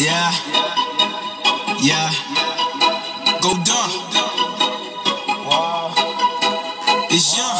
Yeah, yeah. Go dumb. Wow. It's young.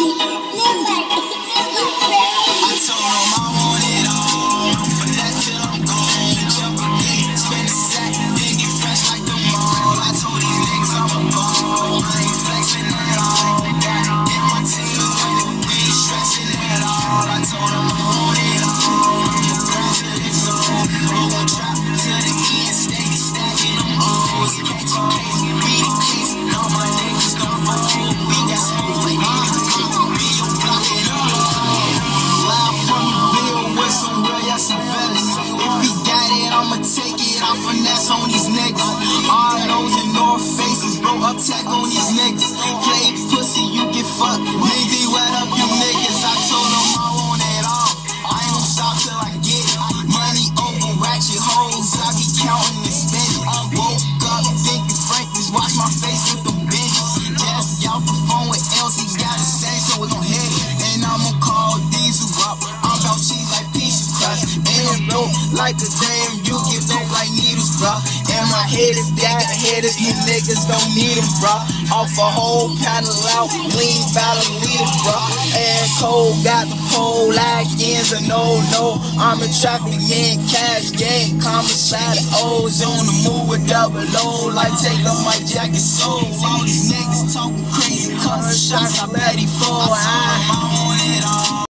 I told him I want it all. I'm finesse till I'm gone. Jump again, spin the sack, then get fresh like the mall. I told these niggas I'm a ball. I ain't flexing at all. Get my team winning, we ain't stressing at all. I told him I want it all. I'm a grind to this zone. We gon' drop to the end, steady stacking them O's. Catch a case, beat a case, all my niggas gon' fold. We got smoke like we don't block it up. Loud from the Ville with some real, yeah, some fellas. If he got it, I'ma take it. I finesse on these niggas. All those in North Faces, bro, attack on these niggas. Play pussy, you get fucked. Nigga, wet up you niggas. I told them I want it all. I ain't gon' stop till I get it. Money over ratchet hoes, I be counting and spending. Woke up thinking Franklin's, watch my face with the bitches. Just out the phone with Elsie, got to say so we gon' hit it. And I'ma call Diesel up. I'm about cheese like pizza crust. And I'm dope like a damn, you get dope like needles, bruh. And my head is down, headers, you niggas don't need them, bruh. Off a whole panel out, lean battle leaders, bruh. And cold got the pole, like ends a no. I'm in traffic, yeah, cash, gang, commissar, O's on the move with double O, like take up my jacket, so all these niggas talking crazy, cutting shots, I bet he fall.